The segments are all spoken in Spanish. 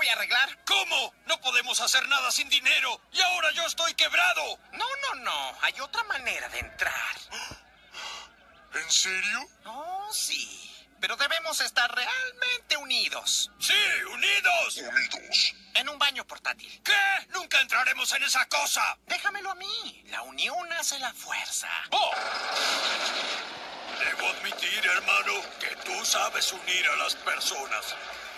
voy a arreglar. ¿Cómo? No podemos hacer nada sin dinero. Y ahora yo estoy quebrado. No. Hay otra manera de entrar. ¿En serio? Oh, sí. Pero debemos estar realmente unidos. ¡Sí, unidos! Unidos. En un baño portátil. ¿Qué? Nunca entraremos en esa cosa. Déjamelo a mí. La unión hace la fuerza. ¡Oh! Debo admitir, hermano, que tú sabes unir a las personas.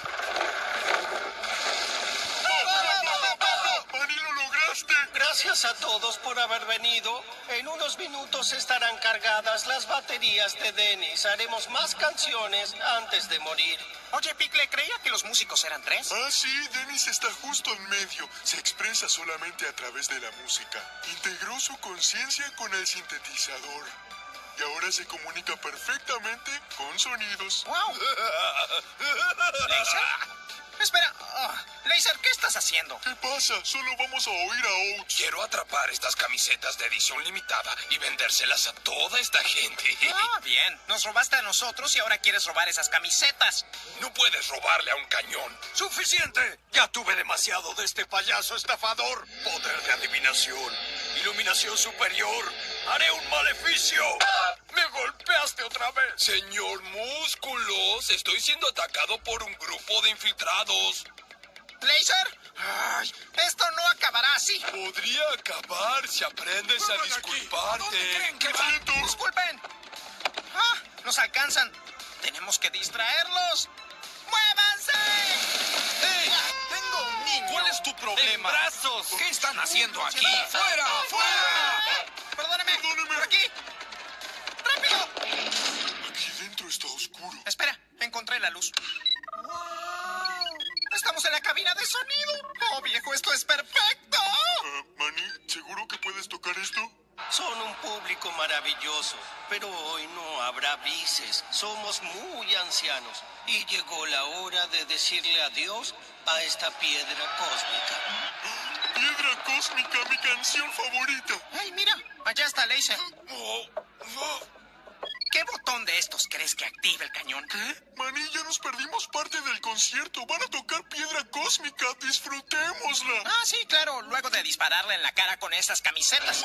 ¡Manny, lo lograste! Gracias a todos por haber venido. En unos minutos estarán cargadas las baterías de Dennis. Haremos más canciones antes de morir. Oye, Pickle, creía que los músicos eran 3. Ah, sí, Dennis está justo en medio. Se expresa solamente a través de la música. Integró su conciencia con el sintetizador. Y ahora se comunica perfectamente con sonidos. ¡Wow! ¿Laser? Espera. Laser, ¿qué estás haciendo? ¿Qué pasa? Solo vamos a oír a Oates. Quiero atrapar estas camisetas de edición limitada y vendérselas a toda esta gente. Ah, bien. Nos robaste a nosotros y ahora quieres robar esas camisetas. No puedes robarle a un cañón. ¡Suficiente! Ya tuve demasiado de este payaso estafador. Poder de adivinación. Iluminación superior. ¡Haré un maleficio! ¡Me golpeaste otra vez! Señor Músculos, estoy siendo atacado por un grupo de infiltrados. ¿Laser? Ay, esto no acabará así. Podría acabar si aprendes a disculparte. ¿Dónde creen que van? Disculpen. Nos alcanzan. Tenemos que distraerlos. ¡Muévanse! ¡Hey! ¡Tengo un niño! ¿Cuál es tu problema? ¡Brazos! ¿Qué están haciendo aquí? ¡Fuera! ¡Fuera! Perdóname. Por aquí. ¡Rápido! Aquí dentro está oscuro. Espera, encontré la luz. Estamos en la cabina de sonido. Oh, viejo, esto es perfecto. Manny, ¿seguro que puedes tocar esto? Son un público maravilloso, pero hoy no habrá bises. Somos muy ancianos y llegó la hora de decirle adiós a esta piedra cósmica. Piedra cósmica, mi canción favorita. Hey, mira, allá está Laser. ¿Qué botón de estos crees que active el cañón? ¿Qué? Manny, ya nos perdimos parte del concierto. Van a tocar piedra cósmica. Disfrutémosla. Ah, sí, claro, luego de dispararle en la cara con esas camisetas.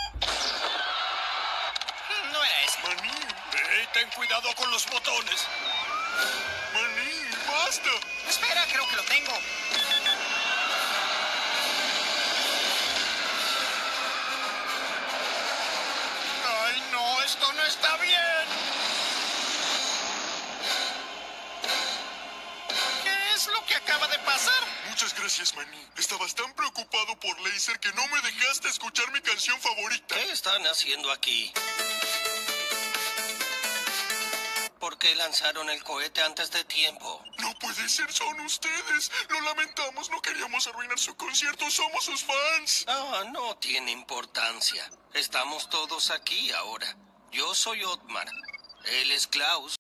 No era ese. Manny, Ten cuidado con los botones. Manny, basta. Espera, creo que lo tengo. Ay, no, esto no está bien. ¿Qué es lo que acaba de pasar? Muchas gracias, Manny. Estabas tan preocupado por Laser que no me dejaste escuchar mi canción favorita. ¿Qué están haciendo aquí? ¿Por qué lanzaron el cohete antes de tiempo? No puede ser, son ustedes. Lo lamentamos, no queríamos arruinar su concierto. Somos sus fans. No tiene importancia. Estamos todos aquí ahora. Yo soy Otmar. Él es Klaus.